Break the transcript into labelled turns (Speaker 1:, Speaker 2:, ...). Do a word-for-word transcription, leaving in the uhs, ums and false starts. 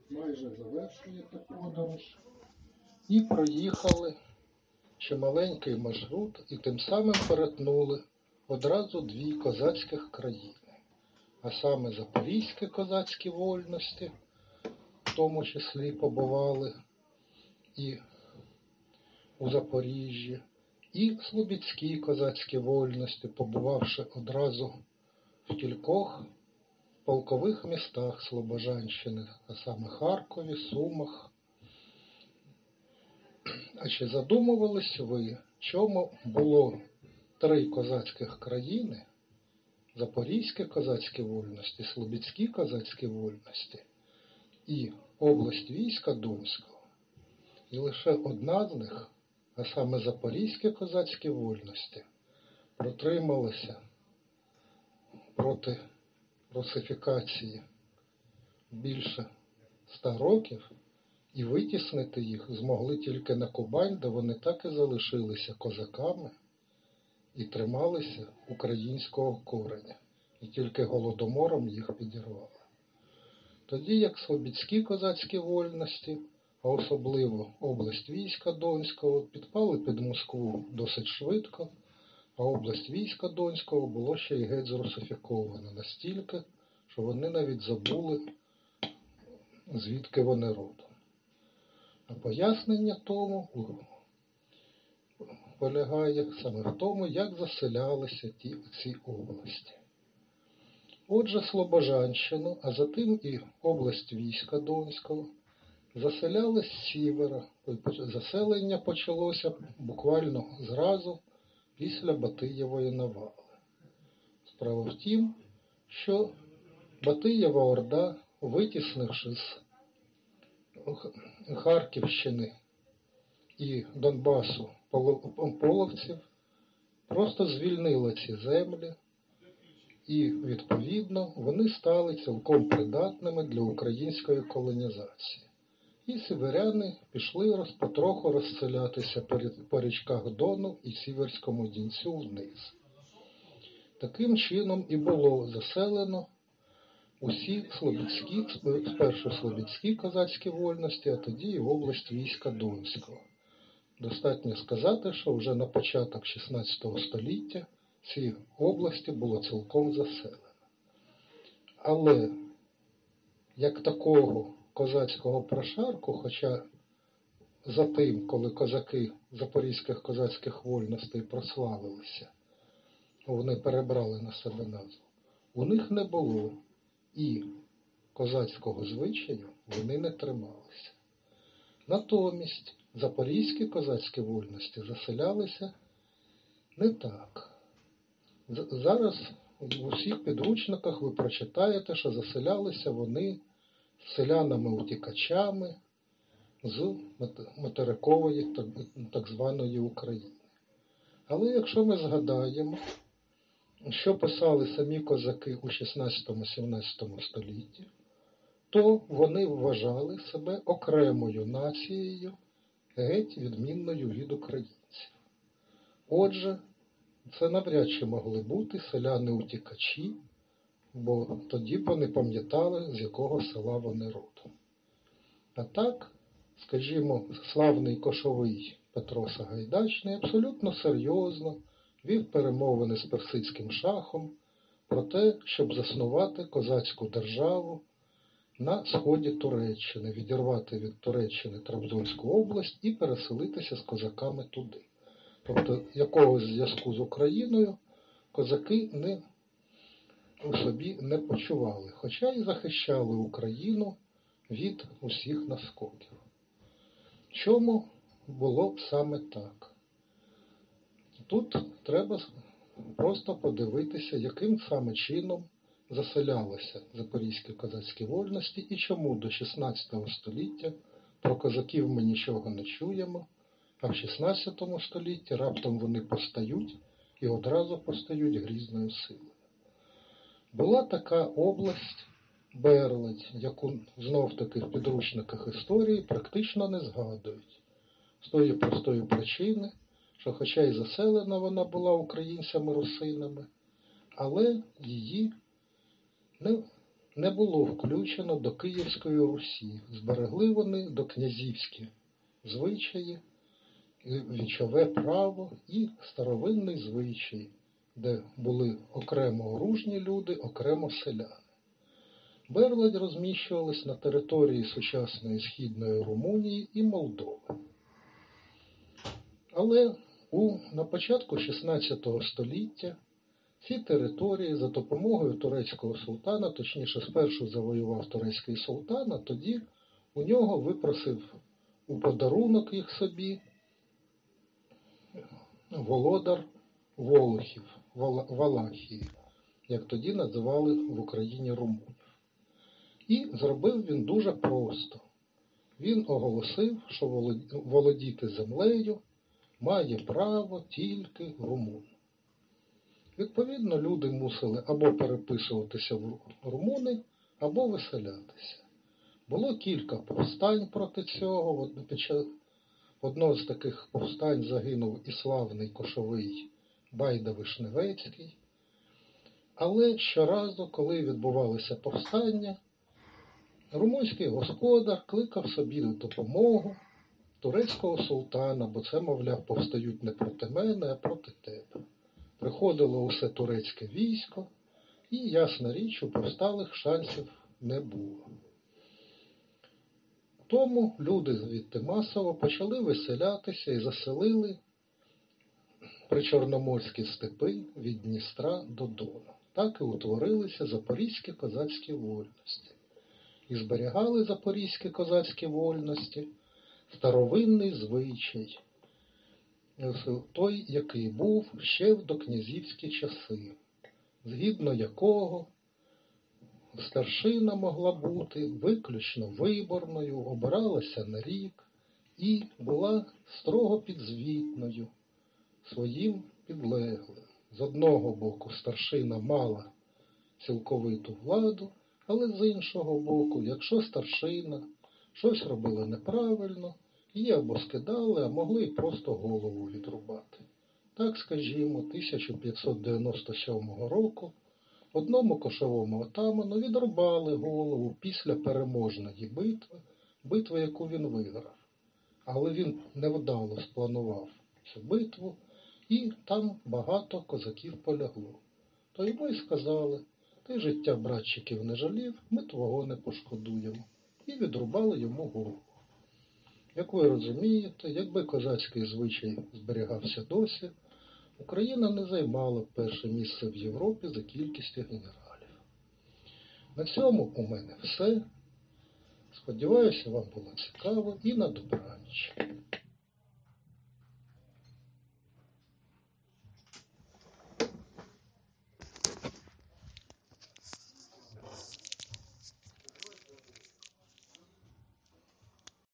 Speaker 1: майже завершуєте подорож і проїхали чималенький маршрут і тим самим перетнули одразу дві козацьких країни. А саме Запорізькі козацькі вольності, в тому числі побували і у Запоріжжі, і Слобідські козацькі вольності, побувавши одразу в кількох полкових містах Слобожанщини, а саме Харкові, Сумах. А чи задумувались ви, чому було три козацьких країни, Запорізькі козацькі вольності, Слобідські козацькі вольності і область війська Донського? І лише одна з них, а саме Запорізькі козацькі вольності, протрималася проти русифікації більше ста років, і витіснити їх змогли тільки на Кубань, де вони так і залишилися козаками і трималися українського кореня. І тільки голодомором їх підірвали. Тоді як Слобідські козацькі вольності, а особливо область війська Донського, підпали під Москву досить швидко, а область війська Донського було ще й геть зрусифіковано настільки, що вони навіть забули, звідки вони родом. А пояснення тому полягає саме в тому, як заселялися ті ці області. Отже, Слобожанщину, а затим і область війська Донського, заселяли з сівера. Заселення почалося буквально зразу після Батиєвої навали. Справа в тім, що Батиєва Орда, витіснивши з Харківщини і Донбасу половців, просто звільнила ці землі, і, відповідно, вони стали цілком придатними для української колонізації. І сіверяни пішли потроху розселятися по річках Дону і Сіверському Дінцю вниз. Таким чином і було заселено усі слобідські, спершу слобідські козацькі вольності, а тоді і область війська Донського. Достатньо сказати, що вже на початок шістнадцятого століття ці області було цілком заселено. Але як такого козацького прошарку, хоча за тим, коли козаки запорізьких козацьких вольностей прославилися, вони перебрали на себе назву, у них не було, і козацького звичаю вони не трималися. Натомість запорізькі козацькі вольності заселялися не так. Зараз в усіх підручниках ви прочитаєте, що заселялися вони селянами-утікачами з материкової так званої України. Але якщо ми згадаємо, що писали самі козаки у шістнадцятому-сімнадцятому столітті, то вони вважали себе окремою нацією, геть відмінною від українців. Отже, це навряд чи могли бути селяни-утікачі, бо тоді б вони пам'ятали, з якого села вони родом. А так, скажімо, славний кошовий Петро Сагайдачний абсолютно серйозно вів перемовини з персидським шахом про те, щоб заснувати козацьку державу на сході Туреччини, відірвати від Туреччини Трабзонську область і переселитися з козаками туди. Тобто якогось зв'язку з Україною козаки не, у собі не почували, хоча й захищали Україну від усіх наскоків. Чому було саме так? Тут треба просто подивитися, яким саме чином заселялися запорізькі козацькі вольності і чому до шістнадцятого століття про козаків ми нічого не чуємо, а в шістнадцятому столітті раптом вони постають і одразу постають грізною силою. Була така область Берлець, яку знов-таки в підручниках історії практично не згадують. З тої простої причини, що хоча й заселена вона була українцями-русинами, але її не, не було включено до Київської Русі. Зберегли вони докнязівські звичаї, вічове право і старовинний звичай, де були окремо оружні люди, окремо селяни. Берладь розміщувались на території сучасної Східної Румунії і Молдови. Але у, на початку шістнадцятого століття ці території за допомогою турецького султана, точніше спершу завоював турецький султан, а тоді у нього випросив у подарунок їх собі володар Волохів, Валахії, як тоді називали в Україні румунів. І зробив він дуже просто. Він оголосив, що володіти землею має право тільки румун. Відповідно, люди мусили або переписуватися в румуни, або виселятися. Було кілька повстань проти цього. Одно з таких повстань загинув і славний кошовий Байда Вишневецький. Але щоразу, коли відбувалися повстання, румунський господар кликав собі на допомогу турецького султана, бо це, мовляв, повстають не проти мене, а проти тебе. Приходило усе турецьке військо, і, ясна річ, у повсталих шансів не було. Тому люди звідти масово почали виселятися і заселили причорноморські степи від Дністра до Дону. Так і утворилися запорізькі козацькі вольності. І зберігали запорізькі козацькі вольності старовинний звичай, той, який був ще в докнязівські часи, згідно якого старшина могла бути виключно виборною, обиралася на рік і була строго підзвітною своїм підлеглим. З одного боку старшина мала цілковиту владу, але з іншого боку, якщо старшина щось робила неправильно, її або скидали, а могли й просто голову відрубати. Так, скажімо, тисяча п'ятсот дев'яносто сьомого року одному кошовому отаману відрубали голову після переможної битви, битви, яку він виграв. Але він невдало спланував цю битву, і там багато козаків полягло. То йому й сказали: ти життя братчиків не жалів, ми твого не пошкодуємо. І відрубали йому голову. Як ви розумієте, якби козацький звичай зберігався досі, Україна не займала б перше місце в Європі за кількістю генералів. На цьому у мене все. Сподіваюся, вам було цікаво і на добраніч.